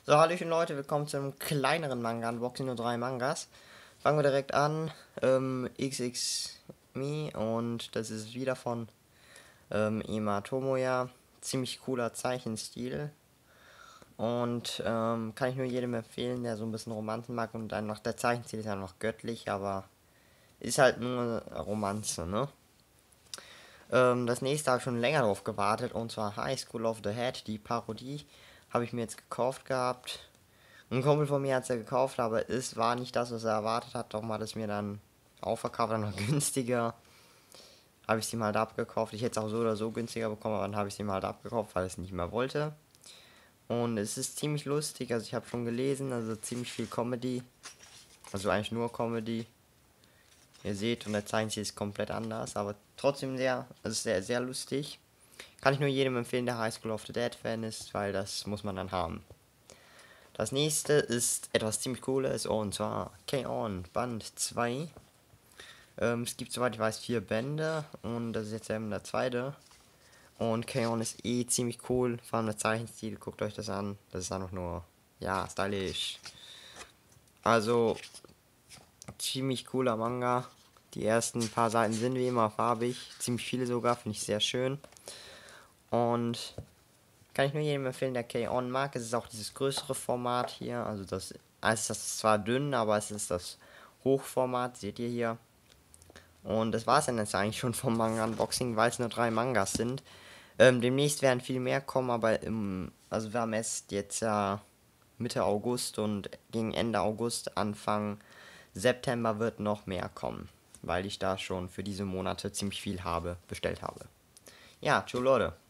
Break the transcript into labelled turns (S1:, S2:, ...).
S1: So, hallöchen Leute, willkommen zu einem kleineren Manga-Unboxing, nur 3 Mangas. Fangen wir direkt an, XX Me, und das ist wieder von Ema Tomoya. Ziemlich cooler Zeichenstil und kann ich nur jedem empfehlen, der so ein bisschen Romanzen mag, und dann noch der Zeichenstil ist ja noch göttlich, aber ist halt nur Romanze, ne? Das nächste habe ich schon länger drauf gewartet, und zwar High School of the Head, die Parodie, habe ich mir jetzt gekauft gehabt. Ein Kumpel von mir hat es ja gekauft, aber es war nicht das, was er erwartet hat. Doch mal das mir dann auch verkauft, dann noch günstiger. Habe ich sie mal halt abgekauft. Ich hätte es auch so oder so günstiger bekommen, aber dann habe ich sie mal halt abgekauft, weil ich es nicht mehr wollte. Und es ist ziemlich lustig, also ich habe schon gelesen, also ziemlich viel Comedy. Also eigentlich nur Comedy. Ihr seht, und der Zeichenstil ist komplett anders, aber trotzdem sehr lustig. Kann ich nur jedem empfehlen, der High School of the Dead Fan ist, weil das muss man dann haben. Das nächste ist etwas ziemlich Cooles, und zwar K-On! Band 2. Es gibt, soweit ich weiß, 4 Bände, und das ist jetzt eben der zweite. Und K-On! Ist ziemlich cool, vor allem der Zeichenstil, guckt euch das an. Das ist einfach nur, ja, stylisch. Also, ziemlich cooler Manga. Die ersten paar Seiten sind wie immer farbig, ziemlich viele sogar, finde ich sehr schön. Und kann ich nur jedem empfehlen, der K-On! Mag. Es ist auch dieses größere Format hier. Also das ist zwar dünn, aber es ist das Hochformat, seht ihr hier. Und das war es dann jetzt eigentlich schon vom Manga-Unboxing, weil es nur 3 Mangas sind. Demnächst werden viel mehr kommen, aber also wir haben jetzt ja Mitte August, und gegen Ende August, Anfang September wird noch mehr kommen, weil ich da schon für diese Monate ziemlich viel bestellt habe. Ja, tschüss Leute.